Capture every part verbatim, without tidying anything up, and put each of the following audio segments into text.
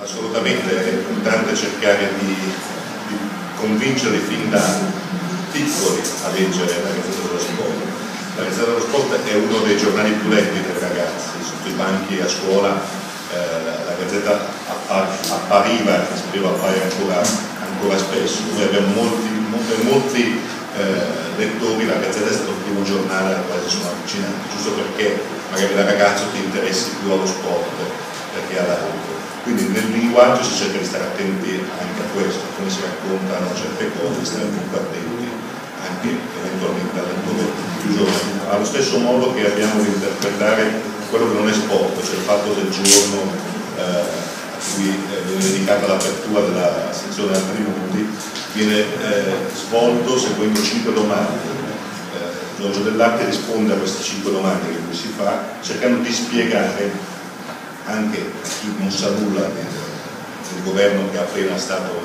assolutamente è importante cercare di, di convincerli fin da piccoli a leggere la Gazzetta dello Sport. La Gazzetta dello Sport è uno dei giornali più letti dai ragazzi, sotto i banchi a scuola eh, la Gazzetta appariva, speriamo appare ancora, ancora spesso. Noi abbiamo molti, per molti eh, lettori la Gazzetta è stato il primo giornale al quale si sono avvicinati, giusto perché magari da ragazzo ti interessi più allo sport perché all'altro. Quindi nel linguaggio si cerca di stare attenti anche a questo, come si raccontano certe cose, di stare molto attenti anche eventualmente al lettore più giovane. Allo stesso modo che abbiamo di interpretare quello che non è sport, cioè il fatto del giorno eh, a cui eh, viene dedicata l'apertura della sezione altri mondi, viene eh, svolto seguendo cinque domande. Eh, Giorgio Dell'Arte risponde a queste cinque domande che lui si fa, cercando di spiegare anche a chi non sa nulla del, del governo che è appena stato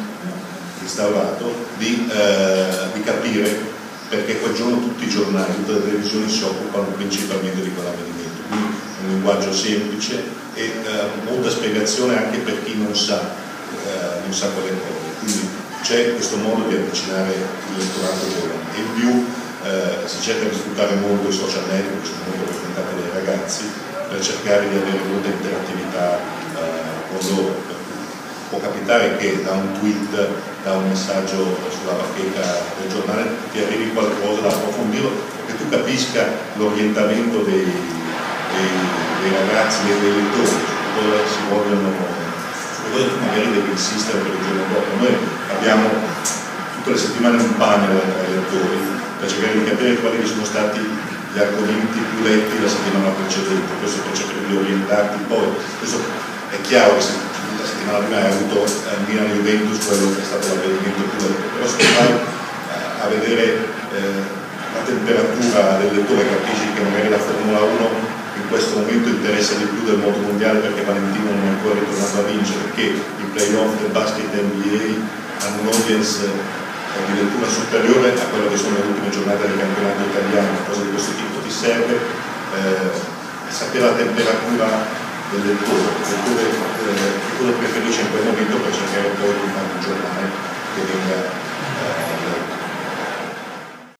instaurato, di, eh, di capire perché quel giorno tutti i giornali, tutte le televisioni si occupano principalmente di quell'avvenimento. Quindi è un linguaggio semplice e eh, molta spiegazione anche per chi non sa, eh, non sa quelle cose. Quindi c'è questo modo di avvicinare il lettorato giovane e in più eh, si cerca di sfruttare molto i social network che sono molto frequentati dai ragazzi per cercare di avere molta interattività eh, con loro. Può capitare che da un tweet, da un messaggio sulla bacheca del giornale ti arrivi qualcosa da approfondire, che tu capisca l'orientamento dei, dei, dei ragazzi e dei lettori, su cosa si vogliono, su cosa tu magari devi insistere per il giorno dopo. Noi abbiamo tutte le settimane un panel tra i lettori per cercare di capire quali sono stati gli argomenti più letti la settimana precedente, questo per cercare di orientarti. Poi questo è chiaro che se la settimana prima hai avuto eh, Milan Juventus, quello che è stato l'avvenimento più letto, però se vai eh, a vedere eh, la temperatura del lettore capisci che magari la Formula uno in questo momento interessa di più del mondo mondiale perché Valentino non è ancora ritornato a vincere, perché i playoff del basket N B A hanno un audience eh, di lettura superiore a quello che sono le ultime giornate del campionato italiano. Cose di questo tipo ti serve eh, sapere la temperatura del lettore, il lettore eh, che cosa preferisce in quel momento per cercare poi di fare un giornale che venga eh,